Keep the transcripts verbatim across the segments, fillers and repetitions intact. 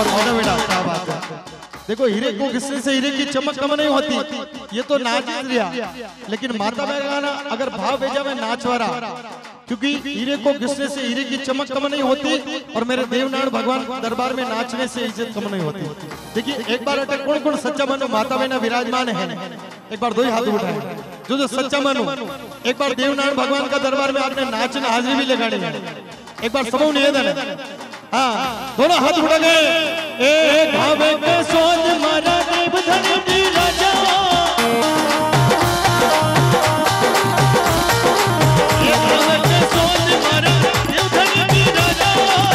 और बेटा बेटा क्या बात है। देखो हीरे को घिसने से हीरे की चमक कम नहीं होती, ये तो नाच लिया, लेकिन माता में गाना अगर भाव भेजा में नाच वारा, क्योंकि हीरे को घिसने से हीरे की चमक कम नहीं होती और मेरे देवनारायण भगवान दरबार में नाचने से इज्जत कम नहीं होती। देखिए एक बार अटक कौन कौन सच्चा मानो माता बहना विराजमान है, एक बार दो ही हाथ उठाए जो जो सच्चा मानो, एक बार देवनारायण भगवान का दरबार में आपने नाचना हाजिरी भी लगानी है, एक बार सबों निवेदन है। हाँ दोनों हाथ उठा गए। ए भावे के सोच मारा देव धन की राजा, ए भावे के सोच मारा देव धन की राजा,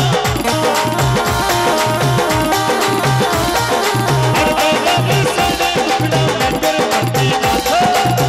हर बाबा के सने दुखड़ा में तेरे पति नाथ।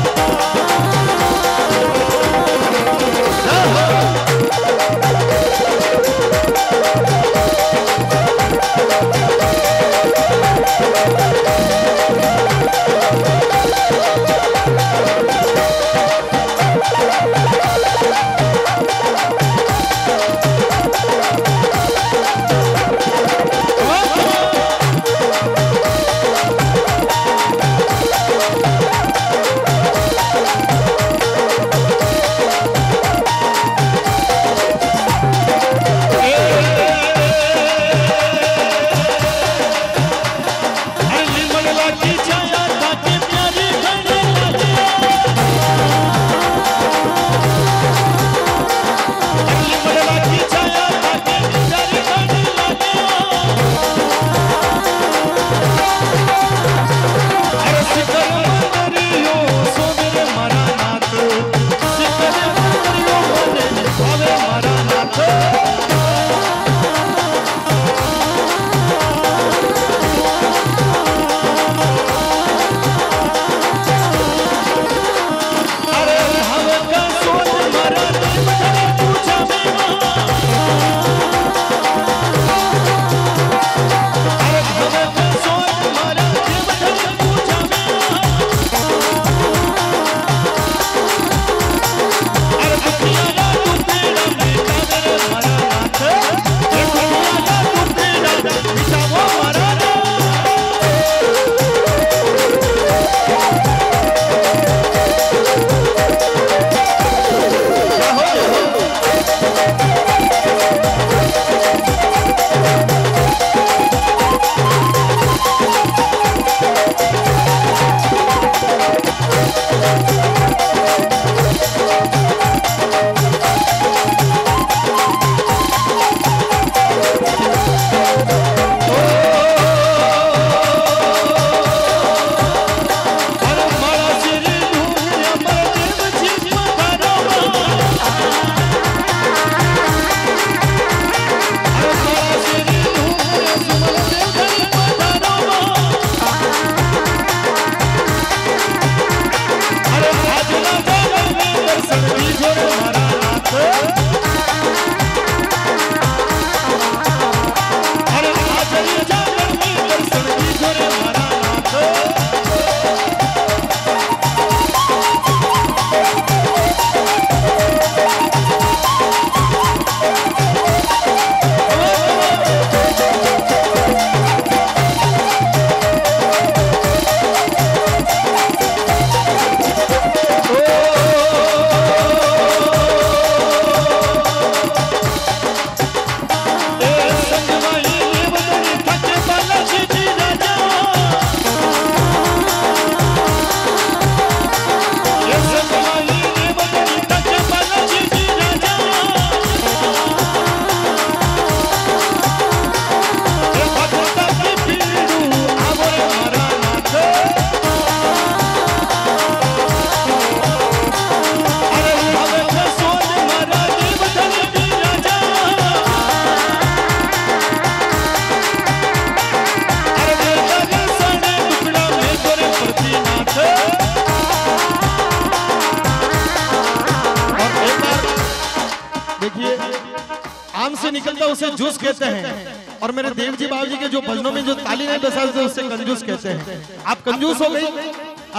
से निकलता उसे जूस कहते हैं, और मेरे देव जी बाबू जी के जो भजनों में जो ताली नहीं बसा उसे कंजूस कहते हैं। आप कंजूस हो गई।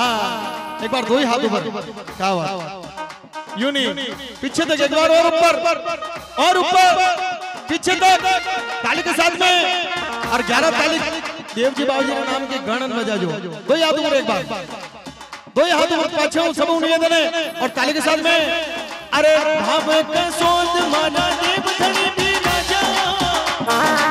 हाँ एक बार दो ही हाथ ऊपर, क्या हुआ? यूं नहीं, पीछे तक एक बार और ऊपर और ऊपर, पीछे तक ताली के साथ में। और ग्यारह तारीख देव जी बाबू जी के नाम के गणन बजा जो दो हाथ ऊपर एक बार दो हाथ ऊपर पाछे सब उन्हें देने और ताली के साथ में अरे भाव का सोच माना देव धनी भी ना जा